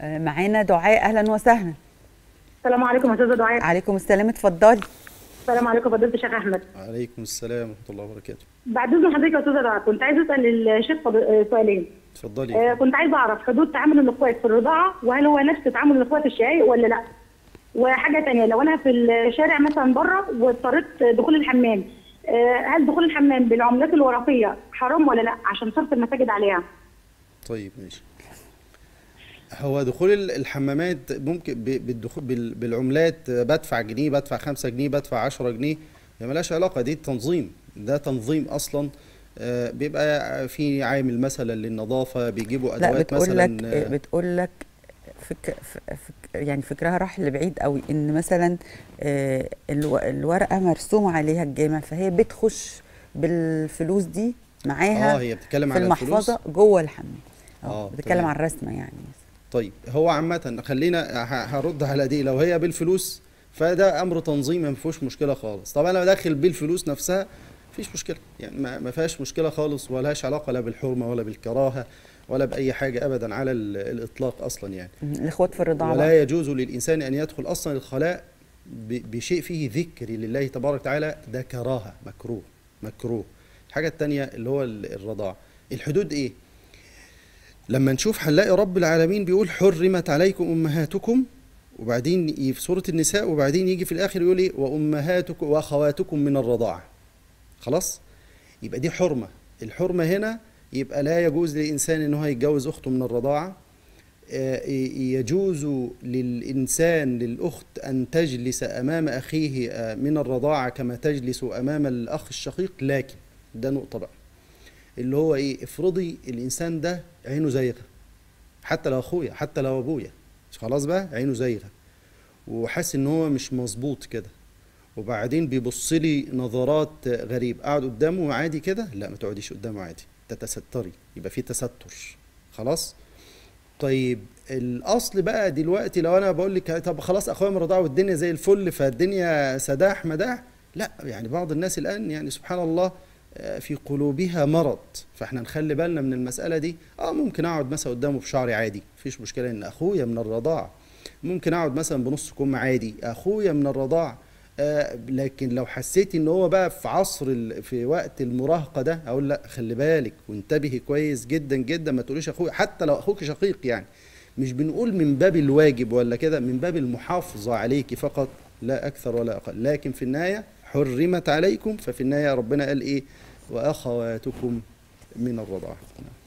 معانا دعاء، اهلا وسهلا. السلام عليكم يا استاذه دعاء. عليكم السلام، اتفضلي. السلام عليكم فضيله الشيخ احمد. وعليكم السلام ورحمه الله وبركاته. بعد اذن حضرتك يا استاذه دعاء، كنت عايزه اسال الشيخ سؤالين. اتفضلي. كنت عايزه اعرف حدود تعامل الاخوات في الرضاعه، وهل هو نفس تعامل الاخوات الشقايق ولا لا؟ وحاجه ثانيه، لو انا في الشارع مثلا بره واضطريت دخول الحمام، هل دخول الحمام بالعملات الورقيه حرام ولا لا؟ عشان صرف المساجد عليها. طيب ماشي. هو دخول الحمامات ممكن بالدخول بالعملات، بدفع جنيه، بدفع 5 جنيه، بدفع 10 جنيه، هي مالهاش علاقه، دي تنظيم، ده تنظيم اصلا. بيبقى في عامل مثلا للنظافه، بيجيبوا ادوات مثلا. بتقول لك يعني فكرها راح لبعيد قوي، ان مثلا الورقه مرسوم عليها الجامع، فهي بتخش بالفلوس دي معاها هي بتتكلم في على المحفظه جوه الحمام. بتتكلم طيب. عن الرسمه يعني. طيب هو عامه خلينا هرد على دي، لو هي بالفلوس فده امر تنظيمي ما فيهوش مشكله خالص. طبعا انا داخل بالفلوس نفسها مفيش مشكله، يعني ما فيهاش مشكله خالص، ولا لهاش علاقه لا بالحرمه ولا بالكراهه ولا باي حاجه ابدا على الاطلاق اصلا يعني. الاخوات في الرضاعه ولا بقى. يجوز للانسان ان يدخل اصلا الخلاء بشيء فيه ذكر لله تبارك وتعالى، ده كراهه، مكروه. الحاجه الثانيه اللي هو الرضاعه، الحدود ايه؟ لما نشوف هنلاقي رب العالمين بيقول حرمت عليكم امهاتكم، وبعدين في سوره النساء، وبعدين يجي في الاخر يقول ايه؟ وامهاتكم واخواتكم من الرضاعه. خلاص؟ يبقى دي حرمه. الحرمه هنا يبقى لا يجوز للانسان ان هو يتجوز اخته من الرضاعه. يجوز للإنسان للأخت أن تجلس أمام أخيه من الرضاعة كما تجلس أمام الأخ الشقيق، لكن ده نقطة بقى اللي هو إيه؟ افرضي الإنسان ده عينه زيغة، حتى لو أخويا، حتى لو أبويا، خلاص بقى عينه زيغة وحاسس إن هو مش مظبوط كده، وبعدين بيبص لي نظرات غريب، قاعد قدامه عادي كده؟ لا، ما تقعديش قدامه عادي، تتستري، يبقى في تستر. خلاص؟ طيب الاصل بقى دلوقتي لو انا بقول لك طب خلاص اخويا من الرضاعه والدنيا زي الفل، فالدنيا سداح مداح، لا، يعني بعض الناس الان يعني سبحان الله في قلوبها مرض، فاحنا نخلي بالنا من المساله دي. ممكن اقعد مثلا قدامه بشعري عادي، مفيش مشكله، ان اخويا من الرضاعه. ممكن اقعد مثلا بنص كم عادي، اخويا من الرضاعه. لكن لو حسيت ان هو بقى في عصر في وقت المراهقه ده، اقول لا، خلي بالك وانتبهي كويس جدا جدا، ما تقوليش اخويا حتى لو اخوك شقيق، يعني مش بنقول من باب الواجب ولا كده، من باب المحافظه عليك فقط، لا اكثر ولا اقل. لكن في النهايه حرمت عليكم، ففي النهايه ربنا قال ايه؟ واخواتكم من الرضاعه.